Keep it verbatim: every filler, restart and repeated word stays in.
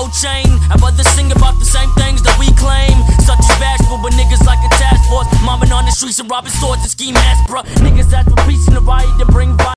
gold chain. I'd rather sing about the same things that we claim, such as bashful, but niggas like a task force, mobbing on the streets and robbing stores to ski masks, bruh. Niggas ask for peace in the riot to bring violence.